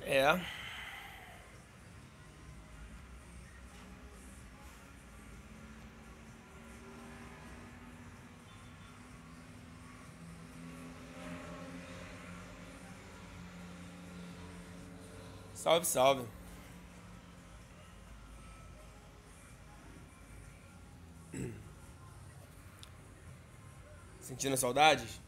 É. Salve, salve. Sentindo saudades?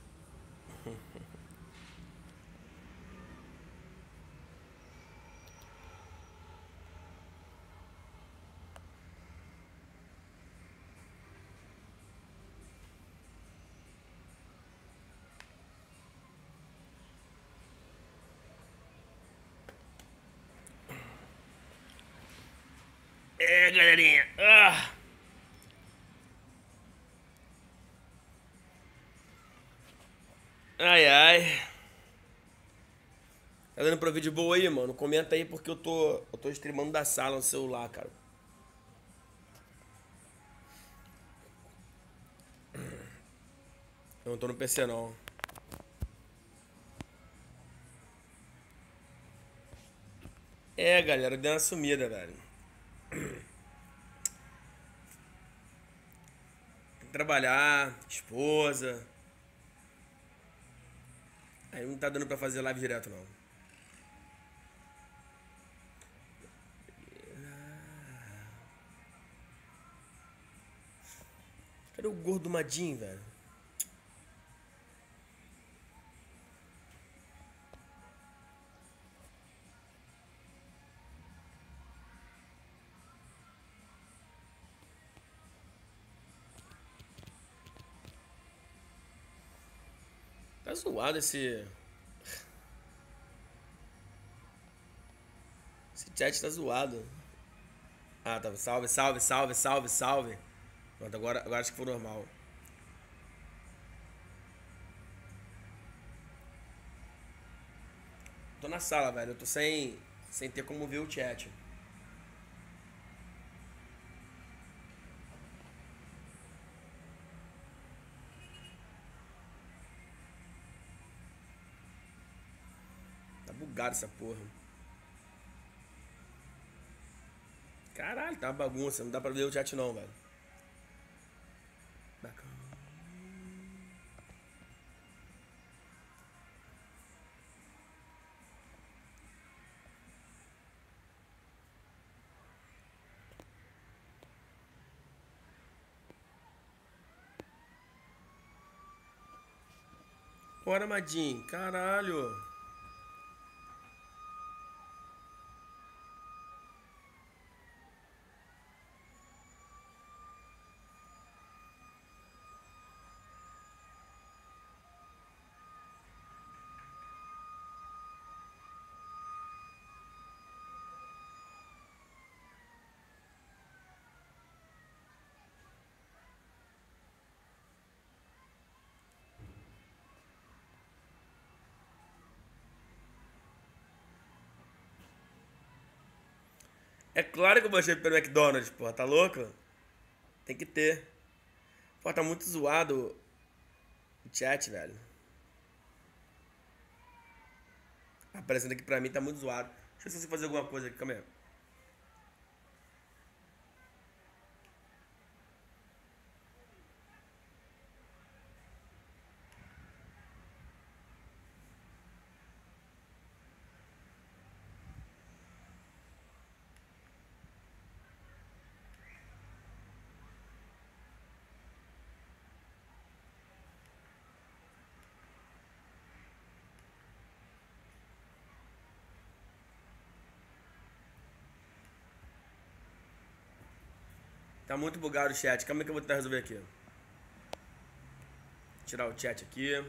É, galerinha. Ai, ai. Tá dando pra vídeo boa aí, mano? Comenta aí porque eu tô streamando da sala no celular, cara. Eu não tô no PC não. É, galera, deu uma sumida, velho. Tem que trabalhar, esposa. Aí não tá dando pra fazer live direto, não. Cadê o gordo Madinho, velho? Tá zoado esse chat tá zoado. Ah, tá. Salve, salve, salve, salve, salve. Pronto, agora acho que foi normal. Tô na sala, velho. Eu tô sem ter como ver o chat. Tá bugado essa porra. Caralho, tá uma bagunça. Não dá pra ver o chat não, velho. Bacana. Bora, Madinho. Caralho. É claro que eu vou pelo McDonald's, porra. Tá louco? Tem que ter. Pô, tá muito zoado o chat, velho. Aparecendo aqui pra mim tá muito zoado. Deixa eu ver se eu consigo fazer alguma coisa aqui. Calma aí. Tá muito bugado o chat. Calma aí que eu vou tentar resolver aqui. Tirar o chat aqui.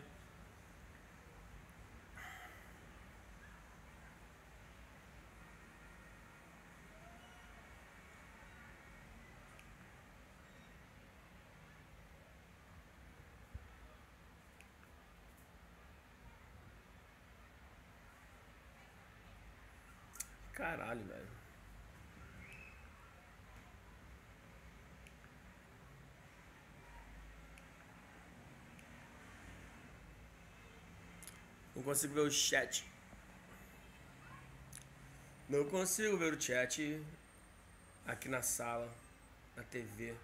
Caralho, velho. Não consigo ver o chat. Não consigo ver o chat aqui na sala, na TV.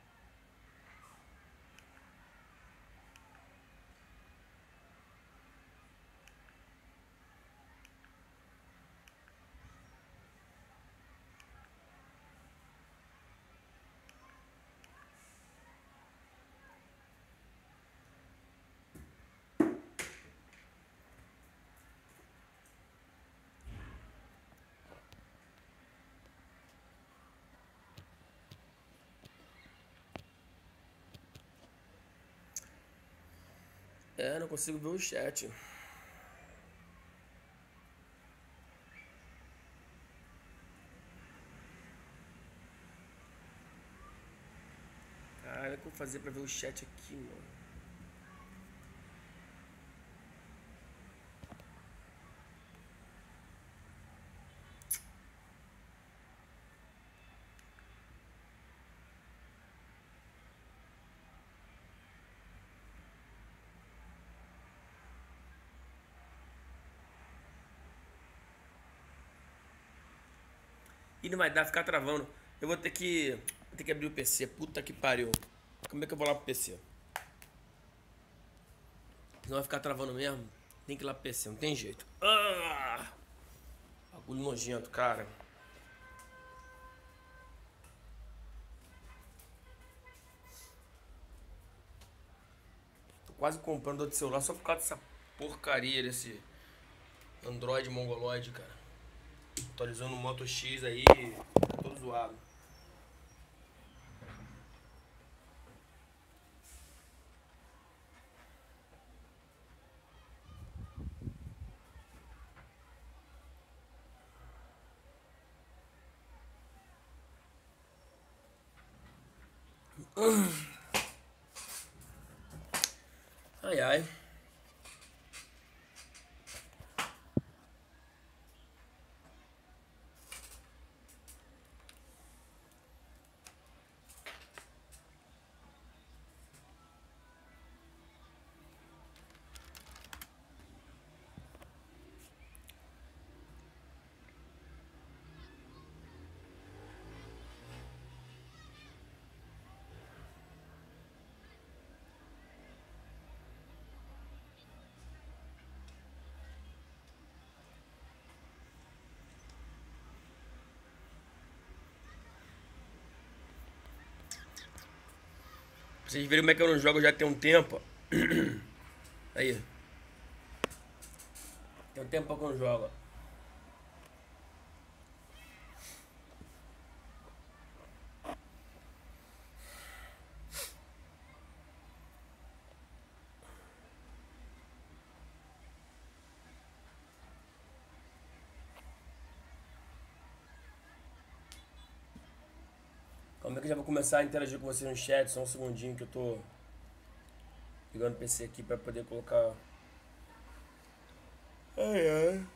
É, não consigo ver o chat. Cara, o que eu vou fazer pra ver o chat aqui, mano? E não vai dar, ficar travando. Eu vou ter que abrir o PC. Puta que pariu. Como é que eu vou lá pro PC? Senão vai ficar travando mesmo. Tem que ir lá pro PC, não tem jeito. Ah! Bagulho nojento, cara. Tô quase comprando outro celular só por causa dessa porcaria desse Android mongoloide, cara. Atualizando o Moto X aí, tá todo zoado. Ai, ai. Pra vocês verem como é que eu não jogo já tem um tempo. Aí. Tem um tempo que eu não jogo. Como é que eu já vou começar a interagir com vocês no chat? Só um segundinho que eu tô ligando o PC aqui pra poder colocar. Ai, ai.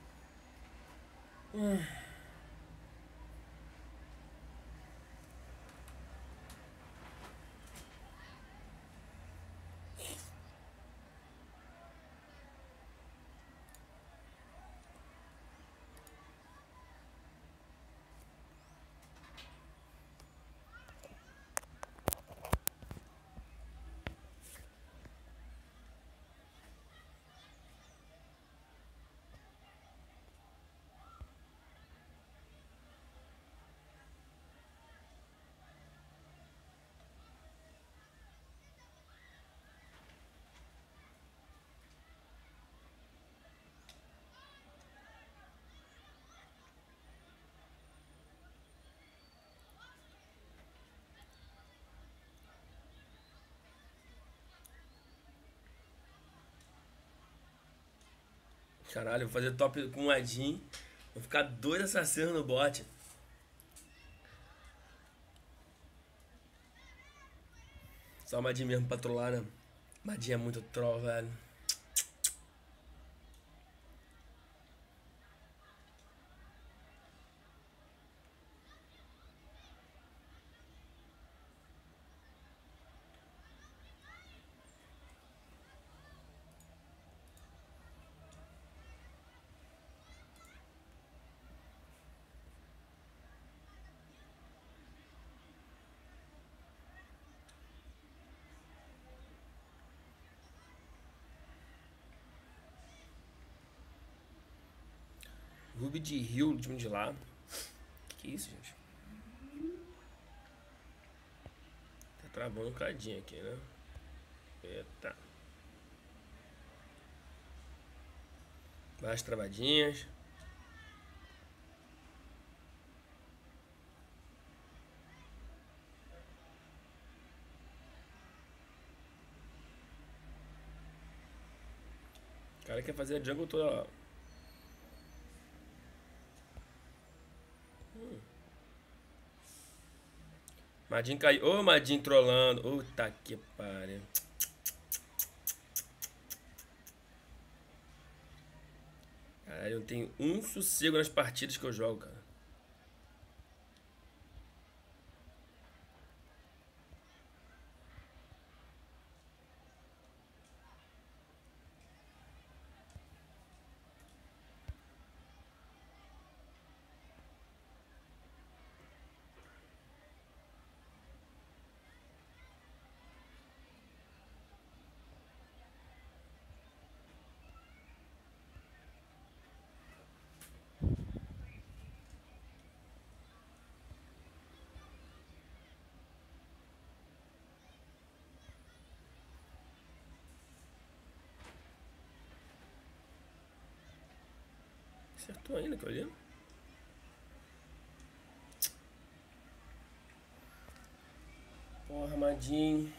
Caralho, vou fazer top com o Adin. Vou ficar dois assassinos no bot. Só o Madin mesmo pra trollar, né? Madin é muito troll, velho. Ruby de Rio, time de lá. Que isso, gente? Tá travando um cadinho aqui, né? Eita. Várias travadinhas. O cara quer fazer a jungle toda, ó. Madin caiu. Ô, Madin trollando. Puta que pariu. Caralho, eu tenho um sossego nas partidas que eu jogo, cara. Acertou ainda, que eu olhei. Porra, Madin.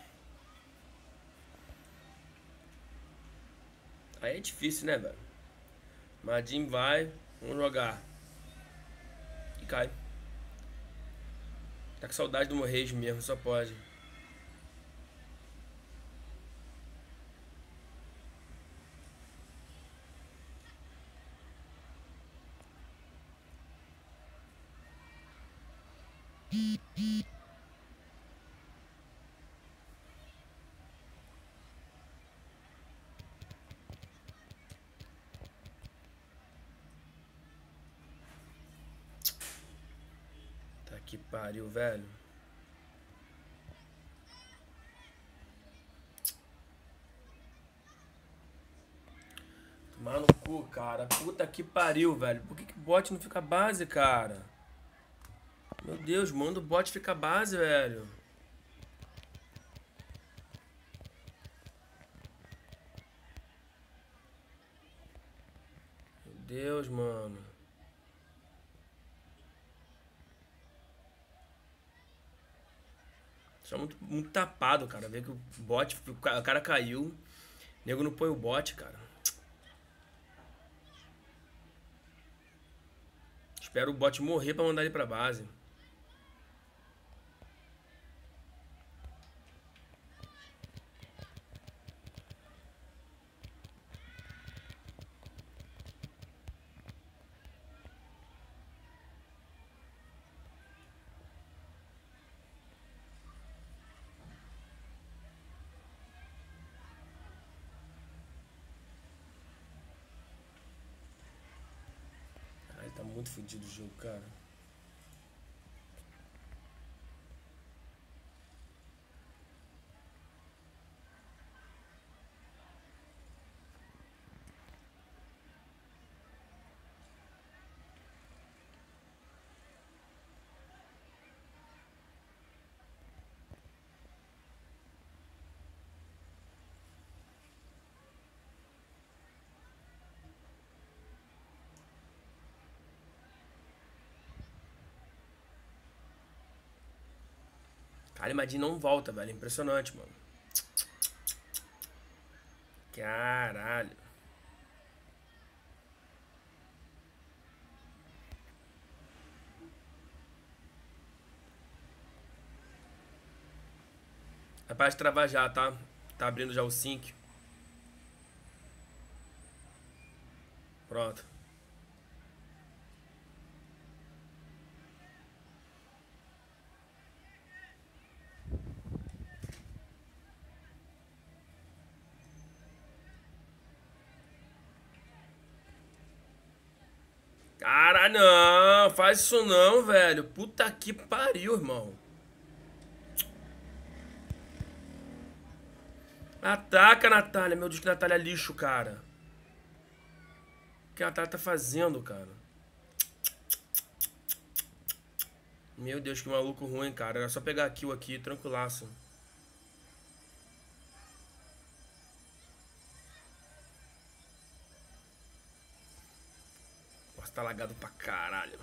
Aí é difícil, né, velho? Madin vai. Vamos jogar. E cai. Tá com saudade do Morrejo mesmo, só pode. Tá que pariu, velho. Tomar no cu, cara. Puta que pariu, velho. Por que o bot não fica base, cara? Meu Deus, manda o bot ficar base, velho. Meu Deus, mano. Isso é muito tapado, cara. Ver que o bot, o cara caiu. O nego não põe o bot, cara. Espero o bot morrer pra mandar ele pra base. Ai, tá muito fodido o jogo, cara. Cara, Madin não volta, velho. Impressionante, mano. Caralho. Rapaz, travar já, tá? Tá abrindo já o sync. Pronto. Cara, não. Faz isso não, velho. Puta que pariu, irmão. Ataca, Natália. Meu Deus, que Natália é lixo, cara. O que a Natália tá fazendo, cara? Meu Deus, que maluco ruim, cara. Era só pegar a kill aqui, tranquilaço. Nossa, tá lagado pra caralho.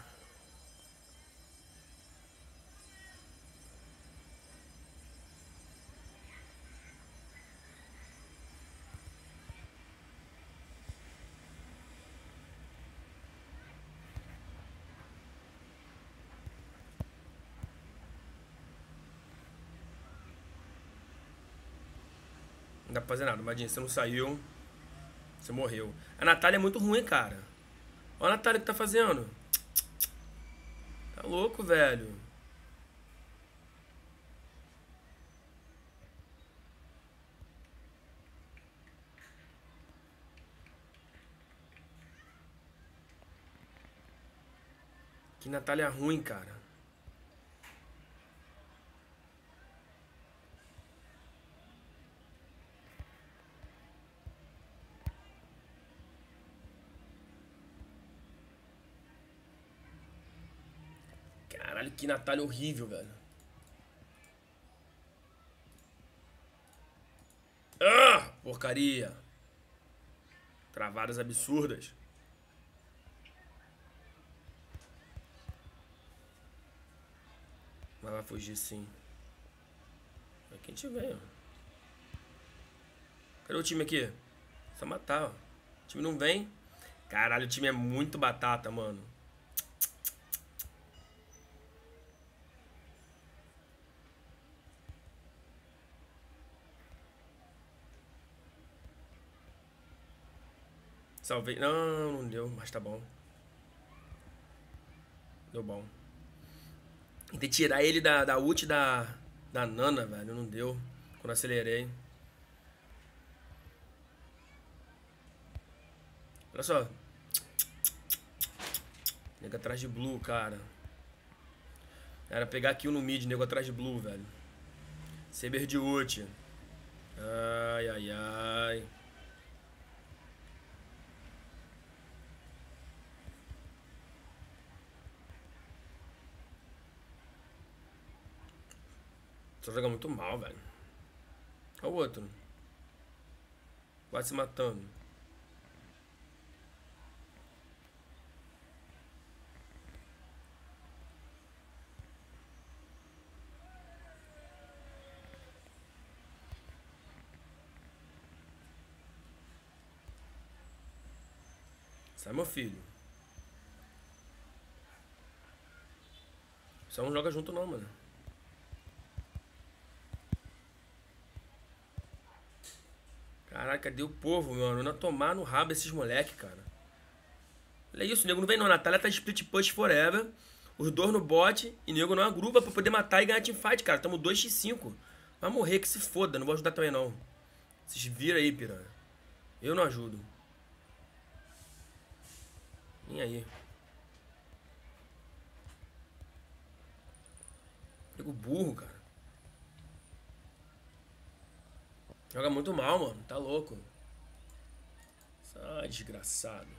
Não dá pra fazer nada. Madinha, você não saiu. Você morreu. A Natália é muito ruim, cara. Olha a Natália que tá fazendo. Tá louco, velho. Que Natália ruim, cara. Caralho, que Natália horrível, velho. Ah, porcaria. Travadas absurdas. Mas vai fugir sim. É quem tiver, ó. Cadê o time aqui? Só matar, ó. O time não vem. Caralho, o time é muito batata, mano. Salvei. Não, não deu, mas tá bom. Deu bom. Tentei tirar ele da ult da Nana, velho. Não deu. Quando acelerei. Olha só. Nego atrás de blue, cara. Era pegar kill no mid, nego atrás de blue, velho. Saber de ult. Ai, ai, ai. Só joga muito mal, velho. Olha o outro. Vai se matando. Sai, meu filho. Só não joga junto não, mano. Caraca, cadê o povo, mano? Não tomar no rabo esses moleque, cara. Olha isso, o nego não vem não. A Natália tá de split push forever. Os dois no bot. E o nego não agrupa pra poder matar e ganhar teamfight, cara. Tamo 2x5. Vai morrer, que se foda. Não vou ajudar também, não. Vocês viram aí, piranha. Eu não ajudo. Nem aí. Nego burro, cara. Joga muito mal, mano. Tá louco. Sai, desgraçado.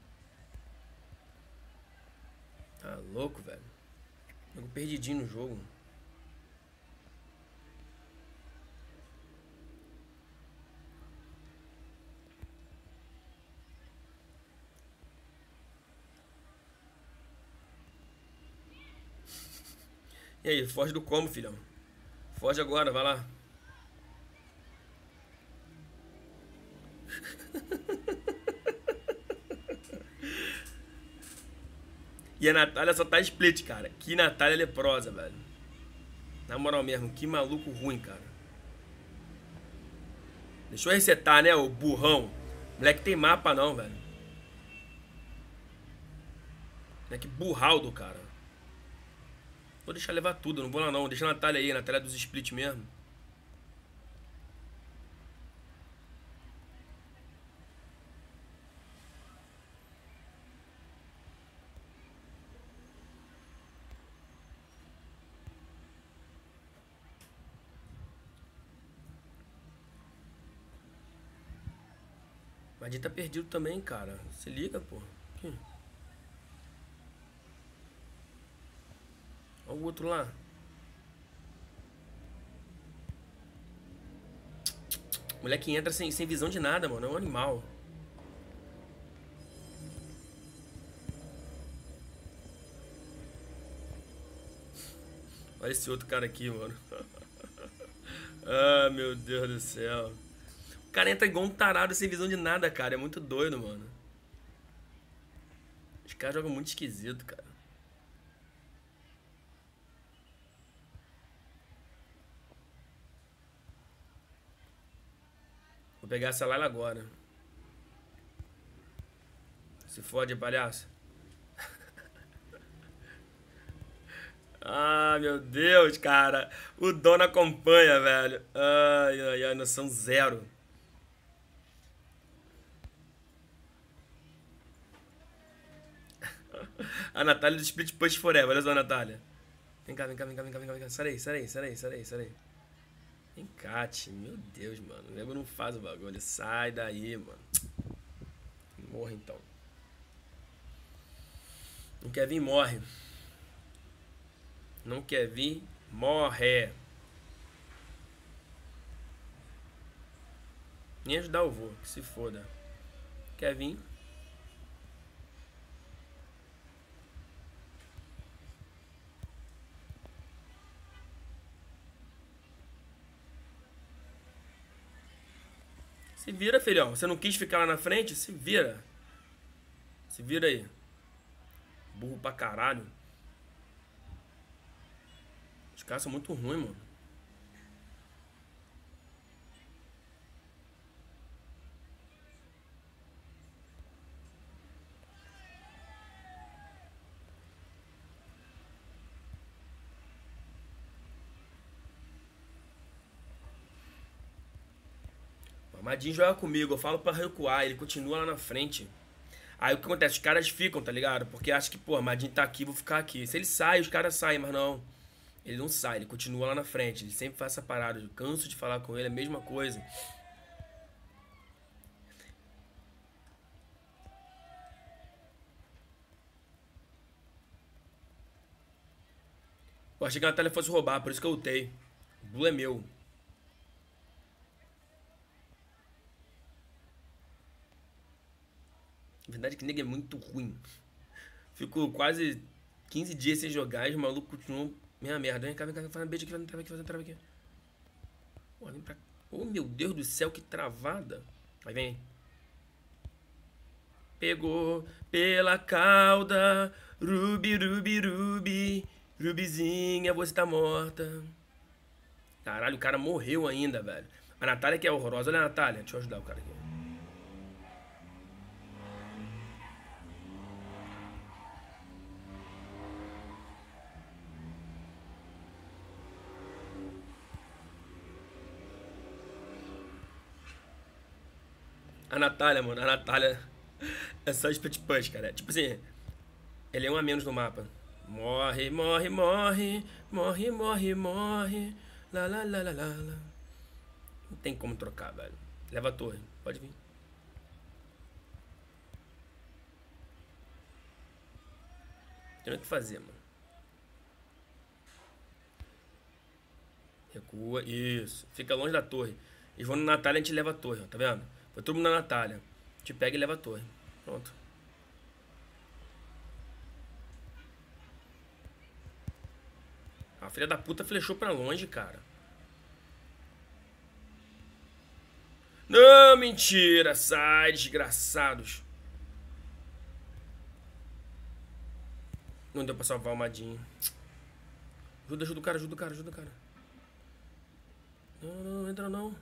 Tá louco, velho. Nego perdidinho no jogo. E aí, foge do combo, filhão. Foge agora, vai lá. E a Natália só tá split, cara. Que Natália leprosa, velho. Na moral mesmo, que maluco ruim, cara. Deixa eu resetar, né, o burrão. Moleque tem mapa não, velho. Moleque burraldo, cara. Vou deixar levar tudo, não vou lá não. Deixa a Natália aí, a Natália dos split mesmo. Mas tá perdido também, cara. Se liga, pô. Aqui. Olha Olha o outro lá. O moleque entra sem visão de nada, mano. É um animal. Olha esse outro cara aqui, mano. Ah, meu Deus do céu. O cara entra igual um tarado sem visão de nada, cara. É muito doido, mano. Os caras jogam muito esquisito, cara. Vou pegar essa Layla agora. Se fode, palhaço. Ah, meu Deus, cara. O dono acompanha, velho. Ai, ai, ai, noção zero. A Natália do Split Push Forever. Olha só, Natália. Vem cá, vem cá, vem cá, vem cá, vem cá, vem cá. Sai daí, sai daí, sai daí, sai daí, sai daí. Vem cá, time. Meu Deus, mano. O nego não faz o bagulho. Sai daí, mano. Morre então. Não quer vir, morre. Não quer vir, morre. Nem ajudar o vô, que se foda. Quer vir? Se vira, filhão. Você não quis ficar lá na frente? Se vira. Se vira aí. Burro pra caralho. Os caras são muito ruins, mano. O Amadinho joga comigo, eu falo pra recuar, ele continua lá na frente. Aí o que acontece? Os caras ficam, tá ligado? Porque acham que, pô, Amadinho tá aqui, vou ficar aqui. Se ele sai, os caras saem, mas não. Ele não sai, ele continua lá na frente. Ele sempre faz essa parada. Eu canso de falar com ele, é a mesma coisa. Eu achei que a Natália fosse roubar, por isso que eu ultei. O Blue é meu. Na verdade, que nega é muito ruim. Fico quase 15 dias sem jogar e os malucos continuam minha merda. Vem cá, faz um beijo aqui, faz um trava aqui, faz um trava aqui. Pô, vem pra... Oh, meu Deus do céu, que travada. Aí vem. Pegou pela cauda, Ruby, Ruby, Ruby. Rubizinha, você tá morta. Caralho, o cara morreu ainda, velho. A Natália que é horrorosa. Olha a Natália, deixa eu ajudar o cara aqui. A Natália, mano, a Natália é só split punch, cara. Tipo assim, ele é um a menos no mapa. Morre, morre, morre, morre, morre, morre. Lá, lá, lá, lá, lá, lá. Não tem como trocar, velho. Leva a torre, pode vir. Tem o que fazer, mano. Recua, isso. Fica longe da torre. Eles vão no Natália e a gente leva a torre, ó, tá vendo? Foi todo mundo na Natália. A gente pega e leva a torre. Pronto. A filha da puta flechou pra longe, cara. Não, mentira. Sai, desgraçados. Não deu pra salvar o Madinho. Ajuda, ajuda o cara, ajuda o cara, ajuda o cara. Não, não entra não.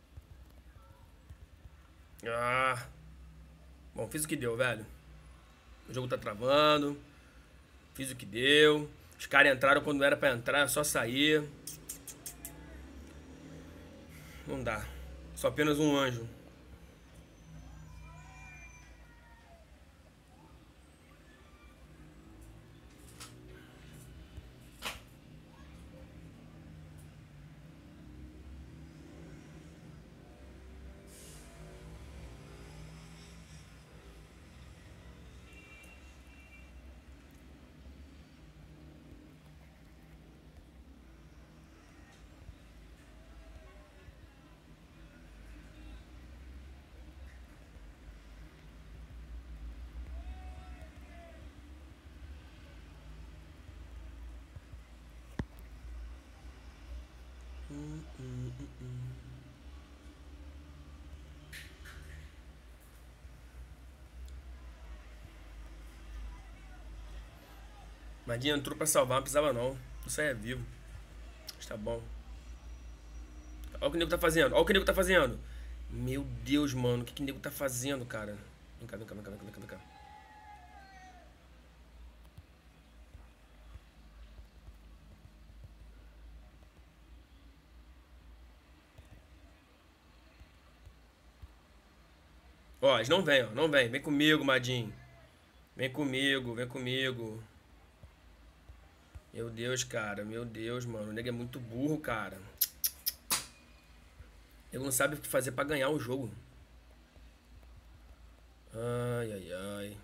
Ah. Bom, fiz o que deu, velho. O jogo tá travando. Fiz o que deu. Os caras entraram quando não era pra entrar, só sair. Não dá. Só apenas um anjo. Madinha entrou pra salvar, não precisava não. Isso aí é vivo. Está bom. Olha o que o nego tá fazendo. Olha o que o nego tá fazendo. Meu Deus, mano. O que o nego tá fazendo, cara? Vem cá, vem cá, vem cá, vem cá, vem cá, vem cá. Ó, eles não vêm, ó. Não vem. Vem comigo, Madinho. Vem comigo, vem comigo. Meu Deus, cara. Meu Deus, mano. O nego é muito burro, cara. Ele não sabe o que fazer pra ganhar o jogo. Ai, ai, ai.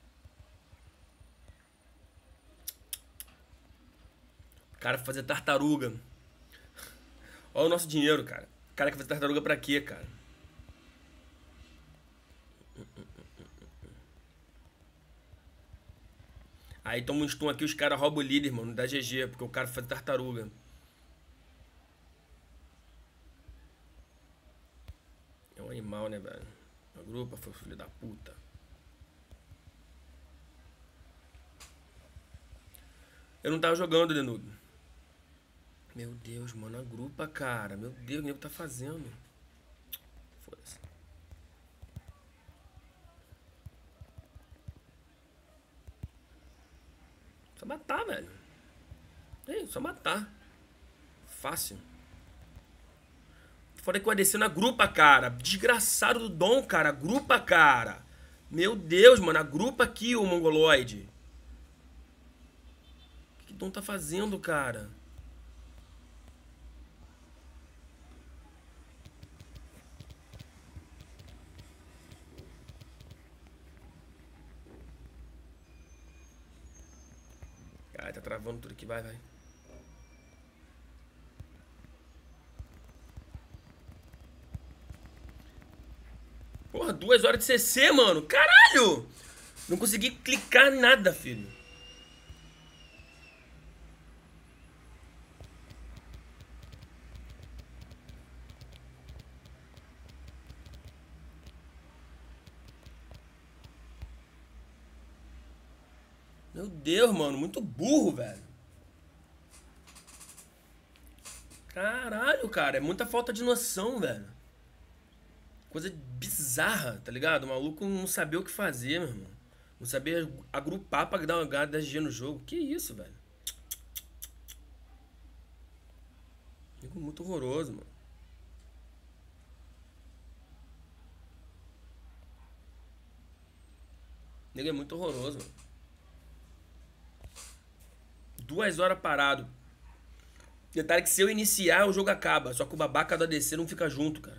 Cara, fazer tartaruga. Olha o nosso dinheiro, cara. Cara, quer fazer tartaruga pra quê, cara? Aí toma um stun aqui, os caras roubam o líder, mano, da GG, porque o cara faz tartaruga. É um animal, né, velho? A grupa foi filho da puta. Eu não tava jogando, Denudo. Meu Deus, mano, a grupa, cara. Meu Deus, o que nego tá fazendo? Foda-se. Só matar, velho. É, só matar. Fácil. Fora que eu descer na grupa, cara. Desgraçado do Dom, cara. Grupa, cara. Meu Deus, mano. A grupa aqui, o mongoloide. O que o Dom tá fazendo, cara? Ai, tá travando tudo aqui. Vai, vai. Porra, 2 horas de CC, mano. Caralho! Não consegui clicar nada, filho. Meu Deus, mano. Muito burro, velho. Caralho, cara. É muita falta de noção, velho. Coisa bizarra, tá ligado? O maluco não sabia o que fazer, meu irmão. Não sabia agrupar pra dar uma gada da GG no jogo. Que isso, velho? Nego muito horroroso, mano. Nego é muito horroroso, mano. 2 horas parado. Detalhe que se eu iniciar, o jogo acaba. Só que o babaca do ADC não fica junto, cara.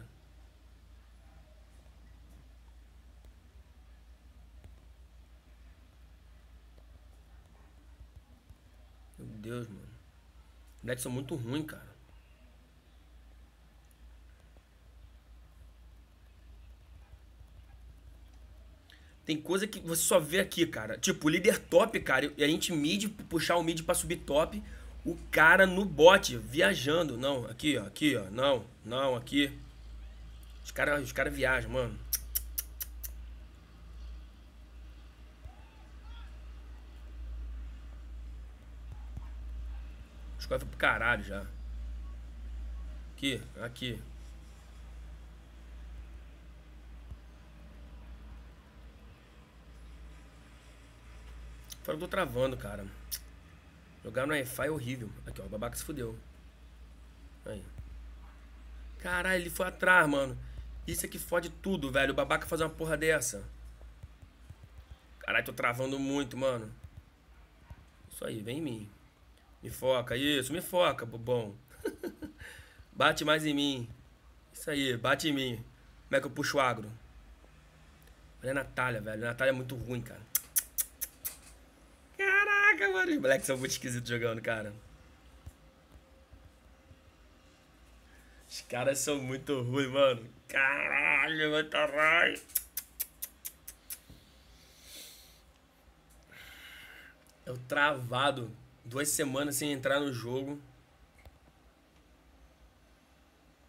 Meu Deus, mano. Os moleques são muito ruins, cara. Tem coisa que você só vê aqui, cara. Tipo, o líder top, cara. E a gente mid, puxar o mid pra subir top. O cara no bot, viajando. Não, aqui, ó. Aqui, ó. Não, não, aqui. Os cara viajam, mano. Os caras foram pro caralho já. Aqui, aqui. Fora, eu tô travando, cara. Jogar no Wi-Fi é horrível. Aqui, ó. O babaca se fudeu. Aí. Caralho, ele foi atrás, mano. Isso aqui fode tudo, velho. O babaca fazer uma porra dessa. Caralho, tô travando muito, mano. Isso aí, vem em mim. Me foca, isso, me foca, bobão. Bate mais em mim. Isso aí, bate em mim. Como é que eu puxo o agro? Olha a Natália, velho. A Natália é muito ruim, cara. Caraca, mano. Os moleques são muito esquisitos jogando, cara. Os caras são muito ruins, mano. Caralho, vai caralho. Eu travado. 2 semanas sem entrar no jogo.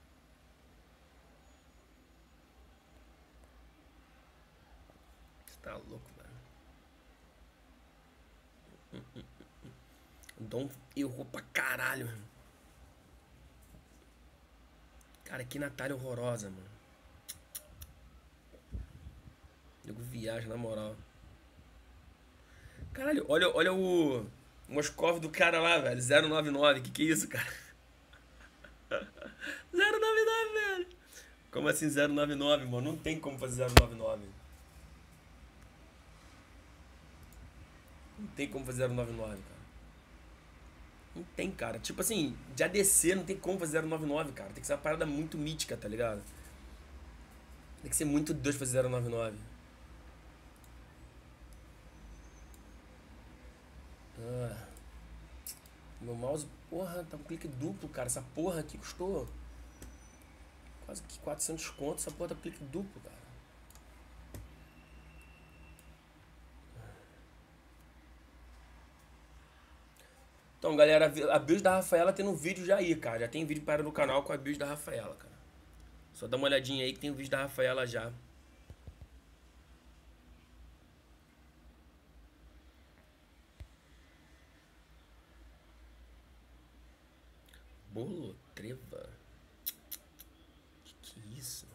Dom errou pra caralho, mano. Cara, que Natália horrorosa, mano. Nego viaja, na moral. Caralho, olha o Moscov do cara lá, velho. 099. Que é isso, cara? 099, velho. Como assim 099, mano? Não tem como fazer 099. Não tem como fazer 099, cara. Não tem, cara. Tipo assim, de ADC não tem como fazer 099, cara. Tem que ser uma parada muito mítica, tá ligado? Tem que ser muito Deus fazer 099. Ah, meu mouse, porra, tá com clique duplo, cara. Essa porra aqui custou quase que 400 contos. Essa porra tá com clique duplo, cara. Então, galera, a build da Rafaela tem no vídeo já aí, cara. Já tem vídeo para no canal com a build da Rafaela, cara. Só dá uma olhadinha aí que tem o vídeo da Rafaela já. Bolotreva? Que é isso?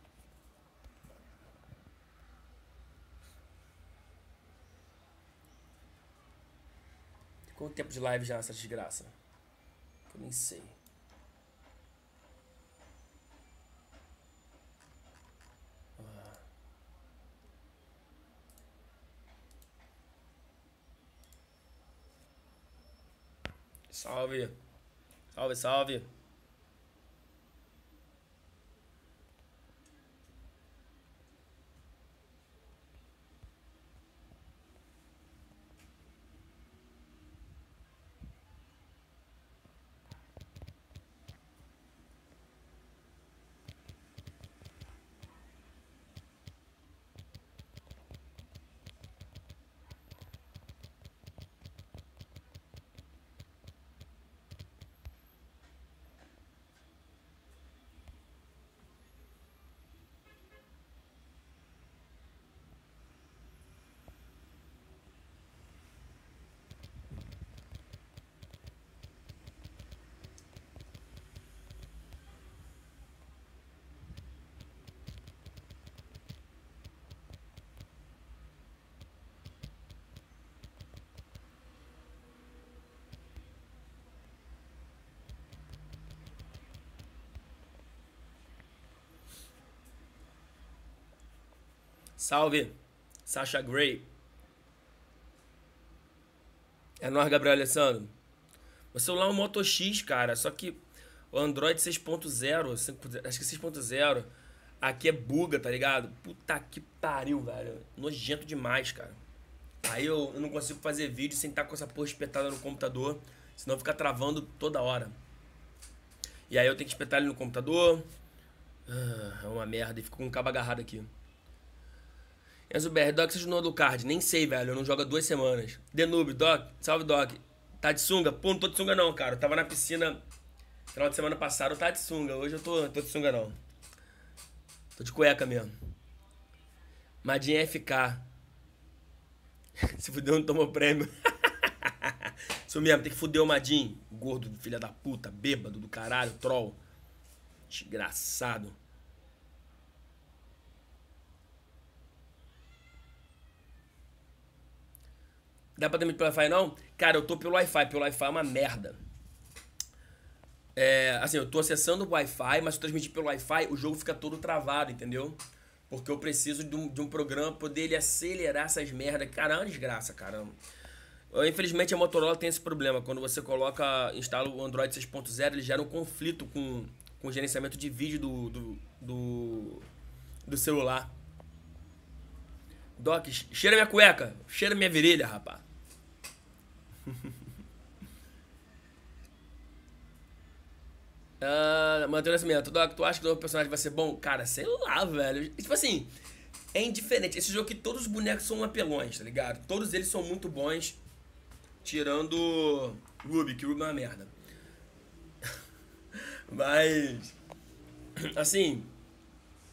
Quanto tempo de live já essa desgraça? Eu nem sei. Salve. Salve, salve. Salve. Sasha Grey. É nóis, Gabriel Alessandro. O celular é um Moto X, cara. Só que o Android 6.0, acho que 6.0, aqui é buga, tá ligado? Puta que pariu, velho. Nojento demais, cara. Aí eu não consigo fazer vídeo sem estar com essa porra espetada no computador. Senão fica travando toda hora. E aí eu tenho que espetar ele no computador. É uma merda. E fico com um cabo agarrado aqui. Enzo BR, Doc, você ajudou do card? Nem sei, velho. Eu não jogo há 2 semanas. Denube, Doc. Salve, Doc. Tá de sunga? Pô, não tô de sunga não, cara. Eu tava na piscina final de semana passado. Eu tava de sunga. Hoje eu tô de sunga não. Tô de cueca mesmo. Madinha FK. Se fudeu, não tomou prêmio. Isso mesmo, tem que fuder o Madinho. Gordo, filha da puta, bêbado do caralho, troll. Desgraçado. Dá pra dormir pelo Wi-Fi não? Cara, eu tô pelo Wi-Fi. Pelo Wi-Fi é uma merda. É, assim, eu tô acessando o Wi-Fi, mas se eu transmitir pelo Wi-Fi, o jogo fica todo travado, entendeu? Porque eu preciso de um programa pra poder ele acelerar essas merdas. Cara, é uma desgraça, cara. Infelizmente a Motorola tem esse problema. Quando você instala o Android 6.0, ele gera um conflito com o gerenciamento de vídeo do celular. Doc, cheira minha cueca, cheira minha virilha, rapaz. Mantendo Nascimento, Doc, tu acha que o novo personagem vai ser bom? Cara, sei lá, velho. Tipo assim, é indiferente. Esse jogo aqui, todos os bonecos são apelões, tá ligado? Todos eles são muito bons. Tirando Ruby, que Ruby é uma merda. Mas, assim,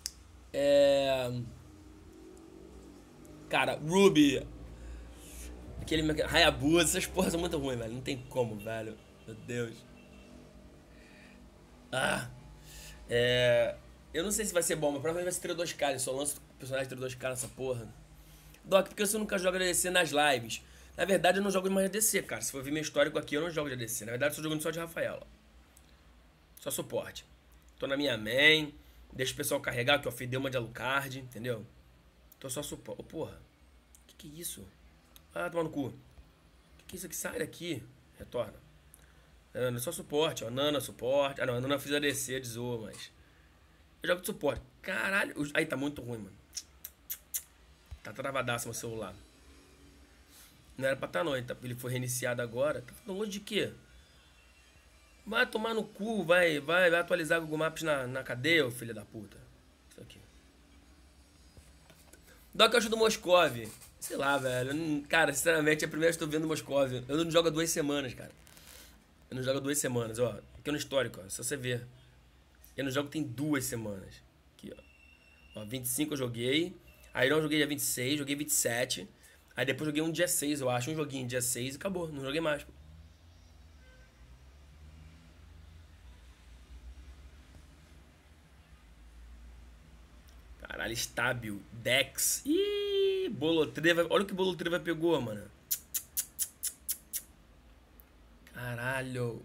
cara, Ruby, Aquele Hayabusa, essas porras são muito ruins, velho. Não tem como, velho. Meu Deus. Ah. É. Eu não sei se vai ser bom, mas provavelmente vai ser Tira 2K. Só lança personagem Tira 2K nessa porra. Doc, por que você nunca joga ADC nas lives? Na verdade, eu não jogo mais de ADC, cara. Se for ver meu histórico aqui, eu não jogo de ADC. Na verdade, eu tô jogando só de Rafaela. Só suporte. Tô na minha main. Deixa o pessoal carregar, que eu fidei uma de Alucard, entendeu? Tô só suporte. Ô, porra. Que é isso? Ah, toma no cu. Que é isso aqui? Sai daqui. Retorna. Nana, só suporte, ó. Nana, suporte. Ah, não. A Nana fiz ADC, de zoa, mas... Eu jogo de suporte. Caralho. Aí, tá muito ruim, mano. Tá travadaço meu celular. Não era pra estar não. Ele foi reiniciado agora. Tá falando de quê? Vai tomar no cu. Vai atualizar Google Maps na cadeia, ô filho da puta. Isso aqui. Doc, eu acho do Moscov. Sei lá, velho. Cara, sinceramente, é a primeira vez que eu tô vendo Moscov. Eu não jogo há 2 semanas, cara. Eu não jogo há 2 semanas, ó. Aqui no histórico, ó. Só você ver. Eu não jogo tem 2 semanas. Aqui, ó. 25 eu joguei. Aí não joguei dia 26, joguei 27. Aí depois joguei um dia 6, eu acho. Um joguinho dia 6 e acabou. Não joguei mais. Caralho, estábil. Dex. Ih, Bolotreva. Olha o que Bolotreva pegou, mano. Caralho.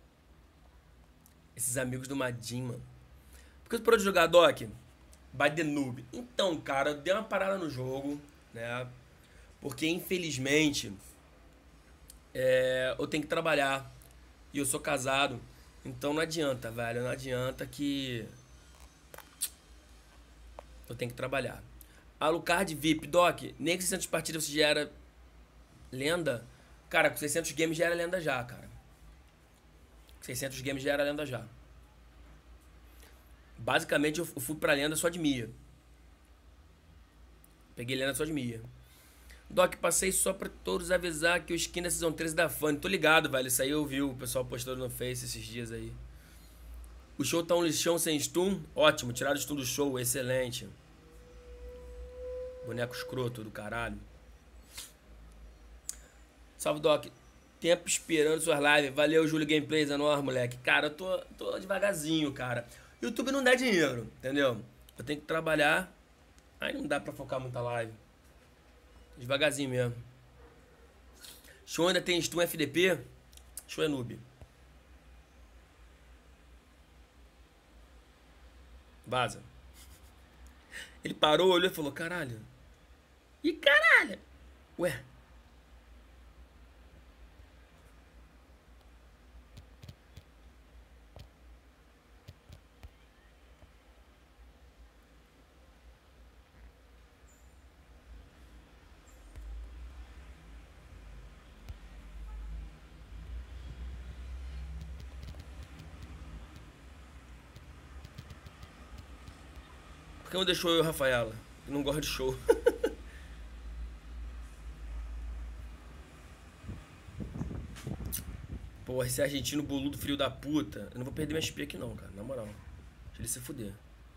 Esses amigos do Madin, mano. Por que tu parou de jogar, Doc? By the noob. Então, cara, eu dei uma parada no jogo, né? Porque, infelizmente, eu tenho que trabalhar. E eu sou casado. Então não adianta, velho. Não adianta que eu tenho que trabalhar. Alucard VIP, Doc, nem com 600 partidas você já era lenda? Cara, com 600 games já era lenda já, cara. 600 games já era lenda já. Basicamente eu fui pra lenda só de Mia. Peguei lenda só de Mia. Doc, passei só pra todos avisar que o skin da Season 13 da Fanny. Tô ligado, velho. Isso aí eu vi o pessoal postando no Face esses dias aí. O show tá um lixão sem stun? Ótimo, tiraram o stun do show, excelente. Boneco escroto do caralho. Salve, Doc. Tempo esperando suas lives. Valeu, Júlio Gameplays, é nóis, moleque. Cara, eu tô devagarzinho, cara. YouTube não dá dinheiro, entendeu? Eu tenho que trabalhar. Aí não dá pra focar muita live. Devagarzinho mesmo. Show ainda tem stun FDP? Show é noob. Vaza. Ele parou, olhou e falou, caralho. Ih, caralho. Ué. Por que não deixou eu, Rafaela? Eu não gosto de show. Porra, esse argentino boludo, filho da puta. Eu não vou perder minha XP aqui não, cara. Na moral. Deixa ele se fuder.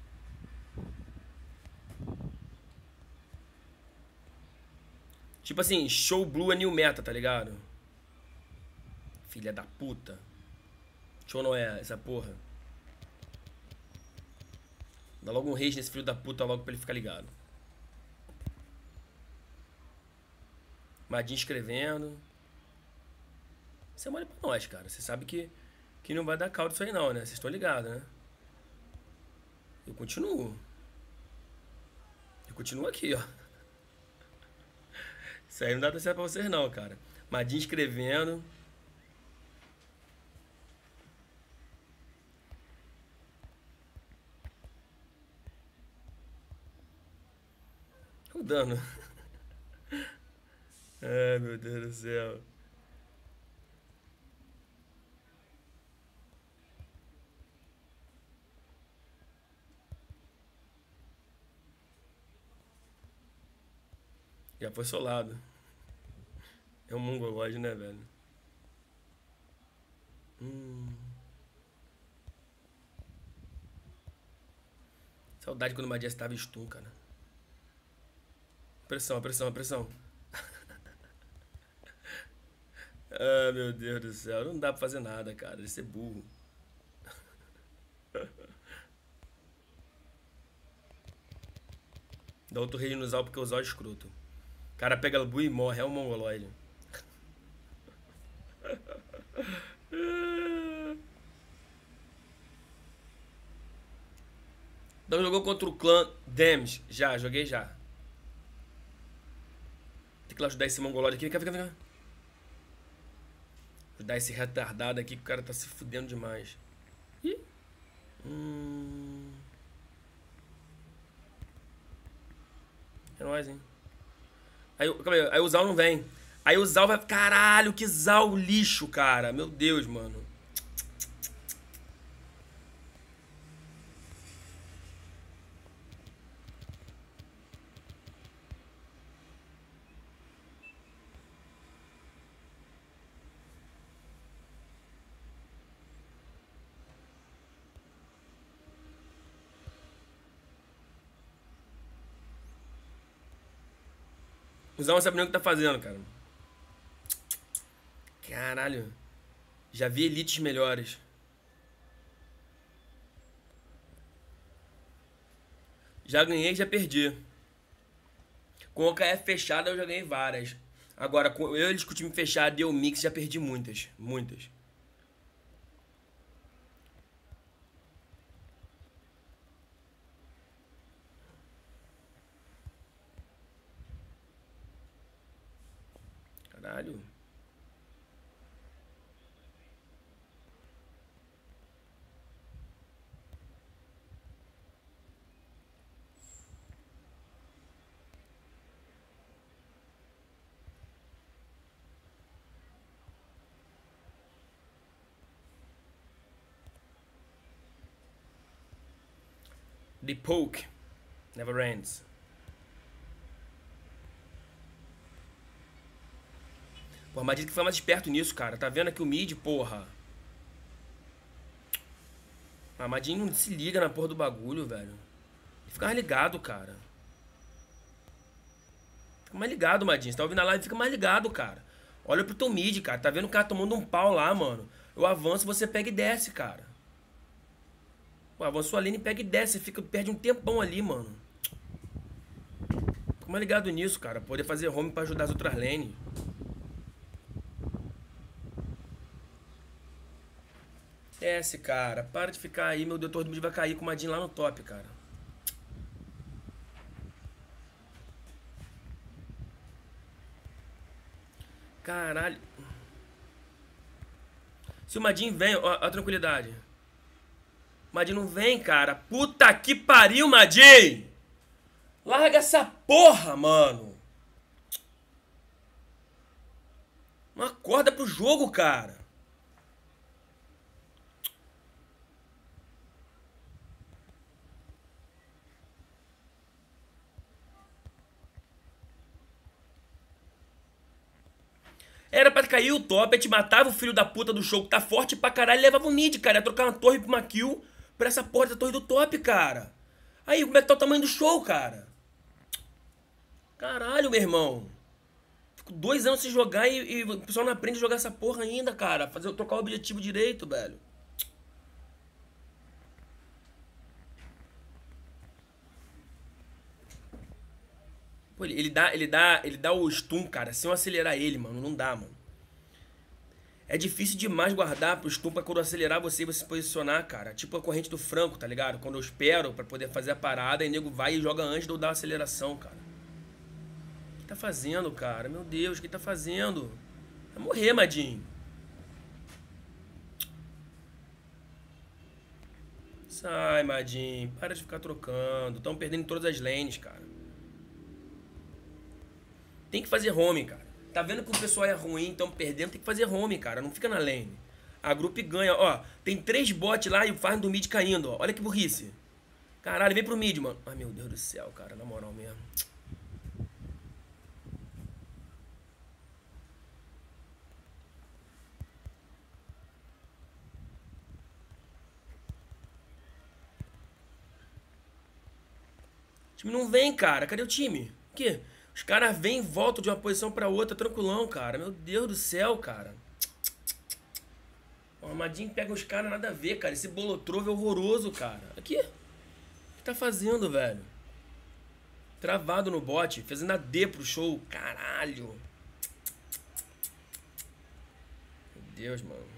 Tipo assim, show blue é new meta, tá ligado? Filha da puta. Show não é essa porra. Dá logo um rage nesse filho da puta logo pra ele ficar ligado. Madinho escrevendo. Você mole pra nós, cara. Você sabe que não vai dar caldo isso aí não, né? Vocês estão ligados, né? Eu continuo. Eu continuo aqui, ó. Isso aí não dá certo pra vocês não, cara. Madinho escrevendo. O dano. Ai, meu Deus do céu. Já foi solado. É um mongolode, né, velho? Saudade quando o Madias tava stun, cara. Pressão, pressão, pressão. Ah, meu Deus do céu. Não dá pra fazer nada, cara. Isso é burro. Dá outro rei no Zal porque o Zal é escroto. O cara pega Lubu e morre. É um mongoloide. Então jogou contra o clã Dems. Já, joguei já. Tem que lá ajudar esse mongoloide aqui. Vem cá. Ajudar esse retardado aqui que o cara tá se fudendo demais. Ih. É nóis, hein? Calma aí o Zal não vem. Aí o Zal vai. Caralho, que Zal lixo, cara. Meu Deus, mano. O Zal não sabe nem o que tá fazendo, cara. Caralho. Já vi elites melhores. Já ganhei, já perdi. Com o KF fechado eu já ganhei várias. Agora, com eles com o time fechado e eu mix, já perdi muitas. Muitas. Caralho. The poke never ends. Pô, mas diz que foi mais esperto nisso, cara. Tá vendo aqui o mid, porra. Ah, Madinho não se liga na porra do bagulho, velho. Ele fica mais ligado, cara. Fica mais ligado, Madinho. Você tá ouvindo a live, fica mais ligado, cara. Olha pro teu mid, cara. Tá vendo o cara tomando um pau lá, mano. Eu avanço, você pega e desce, cara. Pô, avançou a lane, pega e desce. Perde um tempão ali, mano. Fica mais ligado nisso, cara. Poder fazer home pra ajudar as outras lanes. Desce, cara. Para de ficar aí. Meu Deus, o mid vai cair com o Madinho lá no top, cara. Caralho. Se o Madinho vem, ó, a tranquilidade. O Madinho não vem, cara. Puta que pariu, Madinho! Larga essa porra, mano. Não acorda pro jogo, cara. Era pra cair o top, a gente matava o filho da puta do show que tá forte pra caralho e levava o mid, cara. Ia trocar uma torre pra uma kill pra essa porra da torre do top, cara. Aí, como é que tá o tamanho do show, cara? Caralho, meu irmão. Fico 2 anos sem jogar e o pessoal não aprende a jogar essa porra ainda, cara. Trocar o objetivo direito, velho. Pô, ele dá o stun, cara, sem eu acelerar ele, mano. Não dá, mano. É difícil demais guardar pro stun pra quando eu acelerar você e você se posicionar, cara. Tipo a corrente do Franco, tá ligado? Quando eu espero pra poder fazer a parada e o nego vai e joga antes de eu dar a aceleração, cara. O que tá fazendo, cara? Meu Deus, o que tá fazendo? Vai morrer, Madinho. Sai, Madinho. Para de ficar trocando. Tão perdendo todas as lanes, cara. Tem que fazer home, cara. Tá vendo que o pessoal é ruim, tão perdendo, tem que fazer home, cara. Não fica na lane. A grupo ganha, ó. Tem 3 bots lá e o farm do mid caindo, ó. Olha que burrice. Caralho, vem pro mid, mano. Ai, meu Deus do céu, cara. Na moral mesmo. O time não vem, cara. Cadê o time? O quê? Os caras vêm e voltam de uma posição pra outra, tranquilão, cara. Meu Deus do céu, cara. Madin pega os caras nada a ver, cara. Esse Bolotrov é horroroso, cara. Aqui. O que tá fazendo, velho? Travado no bot. Fazendo AD pro show. Caralho. Meu Deus, mano.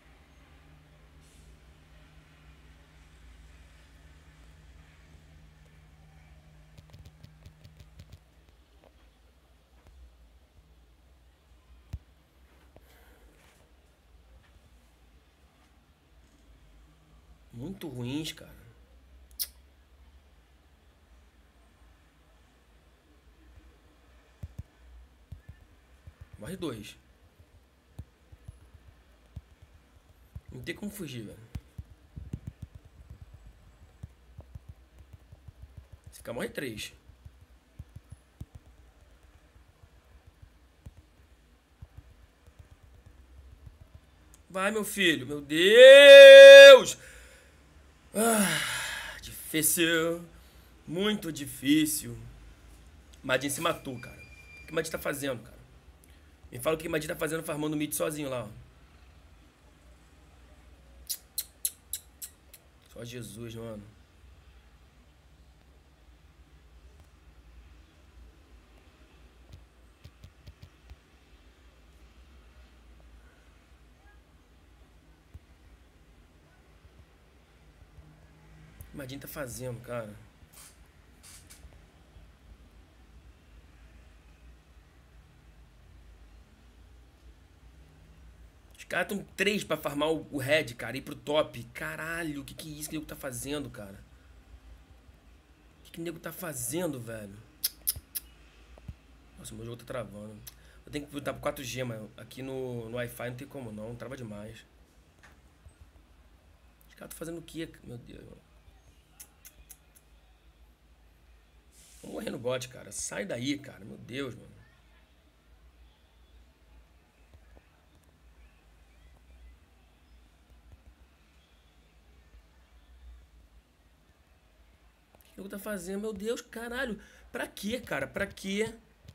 Muito ruins, cara. Mais dois. Não tem como fugir, velho. Se ficar, morre três. Vai, meu filho. Meu Deus! Difícil. Muito difícil. Madin se matou, cara. O que Madin tá fazendo, cara? Me fala o que Madin tá fazendo farmando mid sozinho lá, ó. Só Jesus, mano. O que Madin tá fazendo, cara? Os caras tão 3 pra farmar o red, cara. Ir pro top. Caralho, que é isso que o nego tá fazendo, cara? O que o nego tá fazendo, velho? Nossa, meu jogo tá travando. Eu tenho que botar pro 4G, mano. Aqui no Wi-Fi não tem como não. Trava demais. Os caras tão fazendo o que, meu Deus, mano? Vou morrer no bot, cara. Sai daí, cara. Meu Deus, mano. O que eu tá fazendo? Meu Deus, caralho. Pra quê, cara? Pra quê?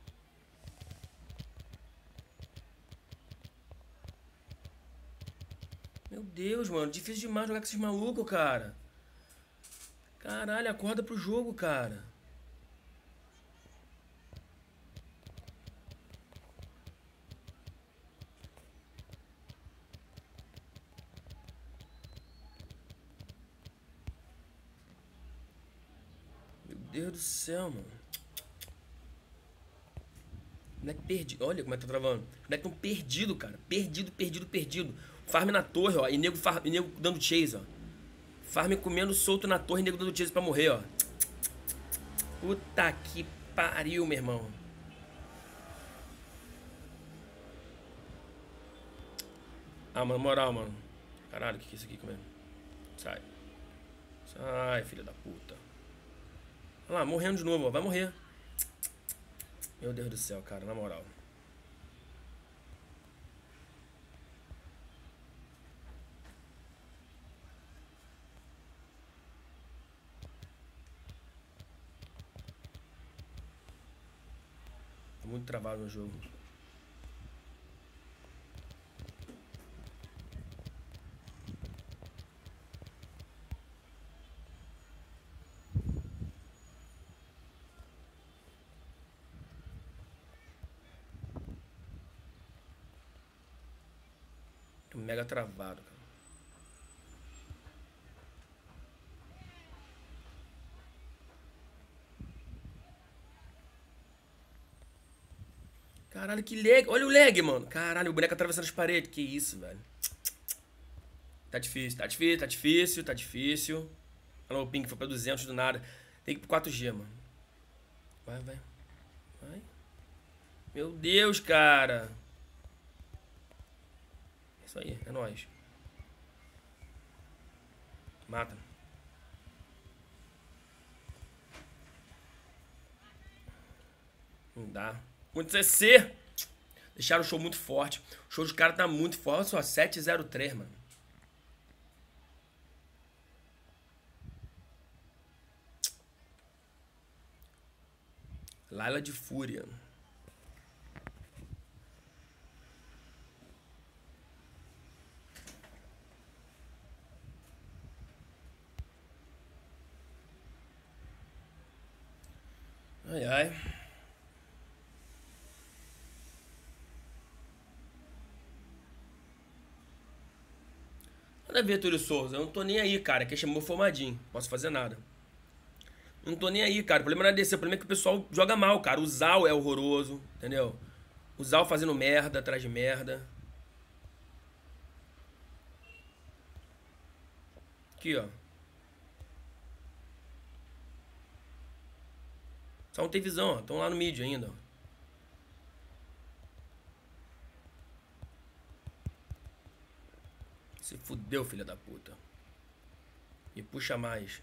Meu Deus, mano. Difícil demais jogar com esses malucos, cara. Caralho, acorda pro jogo, cara. Meu Deus do céu, mano. Moleque perdido. Olha como é que tá travando. Moleque tão perdido, cara. Perdido. Farm na torre, ó. E nego dando chase, ó. Farm comendo solto na torre e nego dando chase pra morrer, ó. Puta que pariu, meu irmão. Ah, mano, moral, mano. Caralho, o que é isso aqui, comendo? Sai. Sai, filha da puta. Olha lá, morrendo de novo, ó. Vai morrer. Meu Deus do céu, cara, na moral. Tô muito travado no jogo. Tô mega travado, cara. Caralho, que lag. Olha o lag, mano. Caralho, o boneco atravessando as paredes. Que isso, velho. Tá difícil. Olha o ping, foi pra 200 do nada. Tem que ir pro 4G, mano. Vai. Meu Deus, cara. Isso aí, é nóis. Mata. Não dá. Muito CC. Deixaram o show muito forte. O show dos caras tá muito forte. Olha só, 703, mano. Laila de Fúria. Nada a ver, Túlio Souza. Eu não tô nem aí, cara. Quem chamou foi o Madinho. Posso fazer nada. Não tô nem aí, cara. O problema não é descer. O problema é que o pessoal joga mal, cara. O Zal é horroroso, entendeu? O Zal fazendo merda atrás de merda. Aqui, ó. Só não tem visão, ó. Estão lá no mid ainda, ó. Se fudeu, filha da puta. E puxa mais.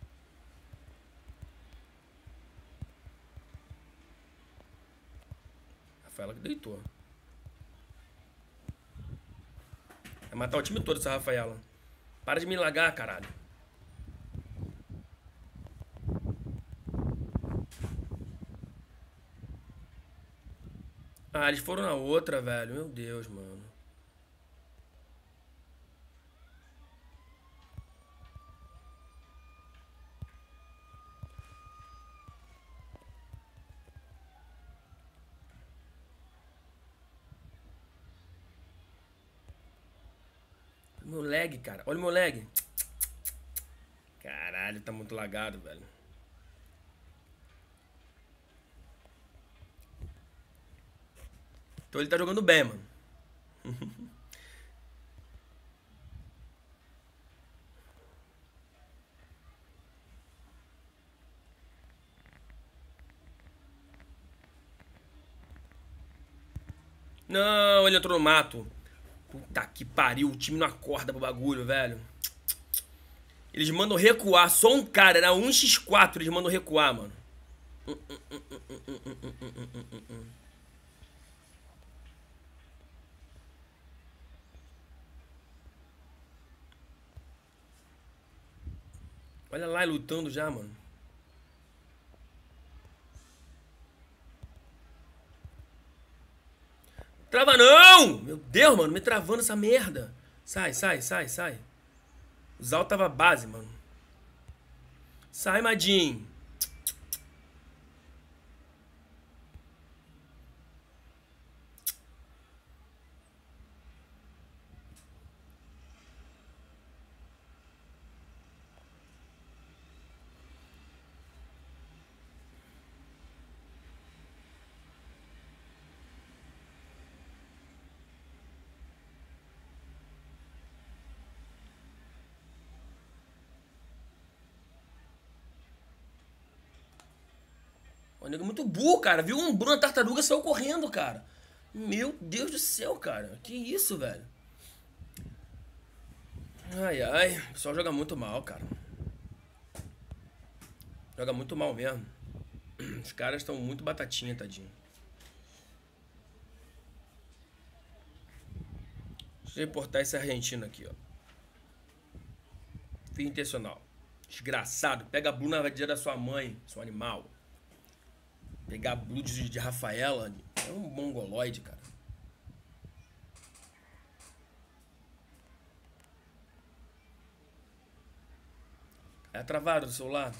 Rafaela que deitou. Vai matar o time todo essa Rafaela. Para de me lagar, caralho. Ah, eles foram na outra, velho. Meu Deus, mano. Meu lag, cara. Olha o meu lag. Caralho, tá muito lagado, velho. Então ele tá jogando bem, mano. Não, ele entrou no mato. Puta que pariu, o time não acorda pro bagulho, velho. Eles mandam recuar, só um cara, era 1x4, eles mandam recuar, mano. Olha lá, ele lutando já, mano. Trava não! Meu Deus, mano, me travando essa merda. Sai, sai, sai, sai. O Zal tava base, mano. Sai, Madinho. O nego é muito burro, cara. Viu um Bruno Tartaruga saiu correndo, cara. Meu Deus do céu, cara. Que isso, velho? Ai, ai. O pessoal joga muito mal, cara. Joga muito mal mesmo. Os caras estão muito batatinha, tadinho. Deixa eu reportar esse argentino aqui, ó. Fim intencional. Desgraçado. Pega a Blue na vadia da sua mãe, seu animal. Pegar Blue de Rafaela é um mongoloide, cara. É travado do celular.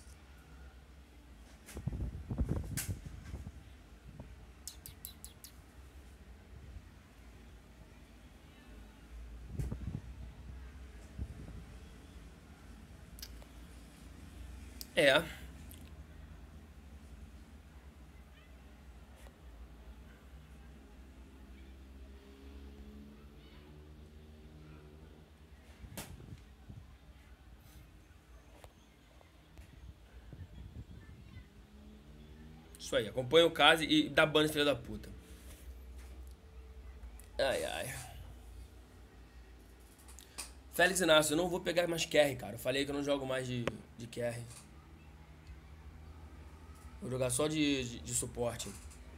É. Isso aí, acompanha o caso e dá ban, filha da puta. Ai, ai. Félix Inácio, eu não vou pegar mais QR, cara. Eu falei que eu não jogo mais de QR. Vou jogar só de suporte.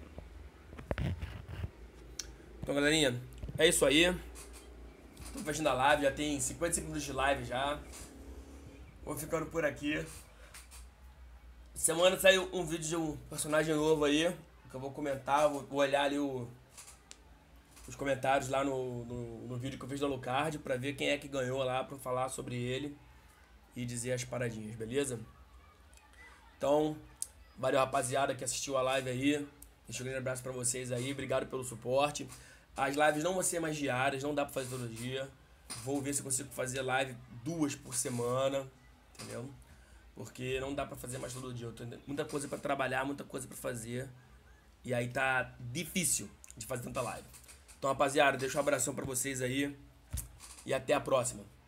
Então, galerinha, é isso aí. Tô fechando a live, já tem 55 minutos de live já. Vou ficando por aqui. Semana saiu um vídeo de um personagem novo aí, que eu vou comentar, vou olhar ali os comentários lá no vídeo que eu fiz do Alucard pra ver quem é que ganhou lá, pra falar sobre ele e dizer as paradinhas, beleza? Então, valeu rapaziada que assistiu a live aí, deixa um grande abraço pra vocês aí, obrigado pelo suporte. As lives não vão ser mais diárias, não dá pra fazer todo dia, Vou ver se eu consigo fazer live 2 por semana, entendeu? Porque não dá pra fazer mais todo dia. Eu tenho muita coisa pra trabalhar, muita coisa pra fazer. E aí tá difícil de fazer tanta live. Então, rapaziada, deixa um abração pra vocês aí. E até a próxima.